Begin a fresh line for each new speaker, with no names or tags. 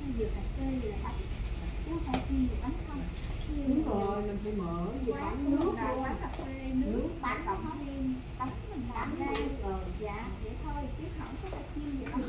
vừa cà phê vừa là bánh, chứ không phải chiên về bánh không.
Đúng rồi, mình phải mở về bánh nước
luôn, bánh cà phê, nước bánh không thêm bánh mình làm ra rồi dạ vậy thôi chứ không có phải chiên về bánh.